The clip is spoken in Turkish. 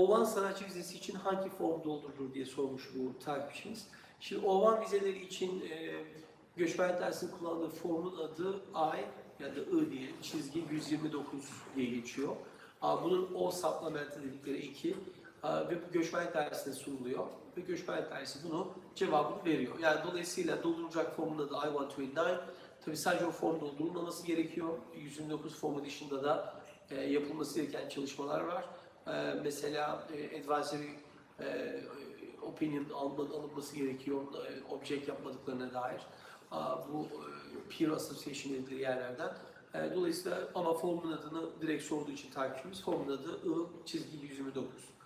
O1 sanatçı vizesi için hangi form doldurulur diye sormuş bu takipçimiz. Şimdi O1 vizeleri için göçmen dersinin kullandığı formun adı I ya da I diye çizgi 129 diye geçiyor. Bunun O supplement'i dedikleri 2 ve bu göçmen dersine sunuluyor ve göçmen dersi bunu cevabını veriyor. Yani dolayısıyla doldurulacak formun adı I-129. Tabii sadece o form doldurulmaması gerekiyor. 129 formu dışında da yapılması gereken çalışmalar var. Mesela advisory opinion alınması gerekiyor, object yapmadıklarına dair. Bu peer association dedikleri yerlerden. Dolayısıyla ama formun adını direkt sorduğu için takipçimiz formun adı I çizgi 129.